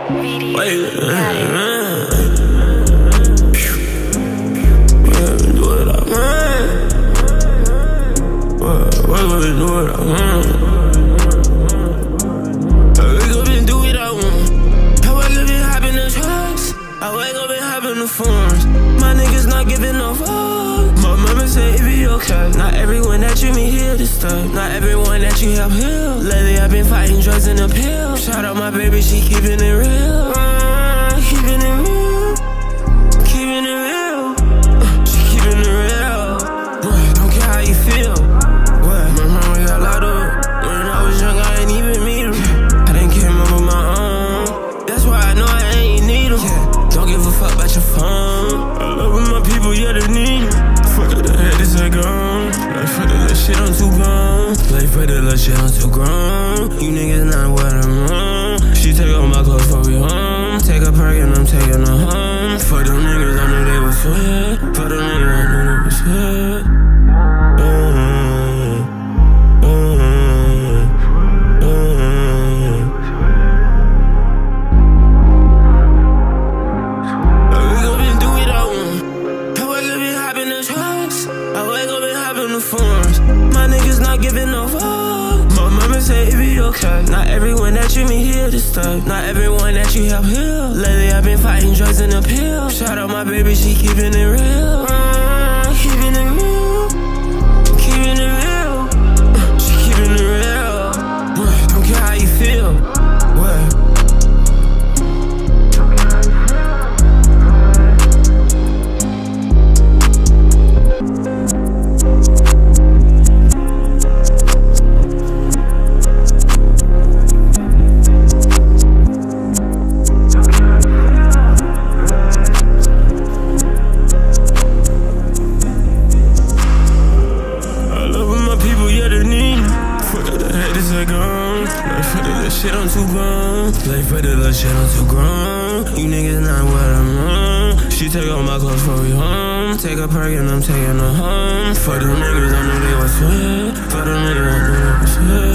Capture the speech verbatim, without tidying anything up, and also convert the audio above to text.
Vydia. Wait, uh, what do what I want? What, what would do what I want? I wake up and do what I want. I wake up and hop in the trucks. I wake up and hop in the forums. My niggas not giving no fuck. My mama say it be okay. Not everyone that you meet here to stay. Not everyone that you help heal. Lately I've been fighting drugs and the pill. Shout out my baby, she keeping it real. Uh, keeping it real. Keeping it real. Uh, she keeping it real. Boy, don't care how you feel. What? My mama got locked up. When I was young, I ain't even meet her. I didn't care about my own. That's why I know I ain't need them. Yeah. Don't give a fuck about your phone. I love when my people, yeah, they need me. Fuck up the head, this ain't gone. Like, fuck that little shit, I'm too grown. Like, fuck that little shit, I'm too grown. You niggas not what I'm on. She take all my clothes before we home. Take a perk and I'm taking her home. Fuck them niggas, I knew they was sweat. Fuck them niggas, I knew they was sweat. Mm-hmm. Mm-hmm. Mm-hmm. I wake up and do what I want. I wake up and hop in the trucks. I wake up and hop in the forums. My niggas not giving no fuck. My mama say it be okay. Not everyone that you meet here to stay. Not everyone that you help heal. Lately I've been fighting drugs and the pill. Shout out my baby, she keeping it real. Uh, keeping it real. Keeping it real. Uh, she keeping it real. Boy, don't care how you feel. What? Shit, I'm too grown. Like, for the little shit, I'm too grown. You niggas not what I'm on. She take all my clothes before we home. Take a perk and I'm taking her home. For them niggas, I knew they was sweat. For them niggas, I knew they was sweat.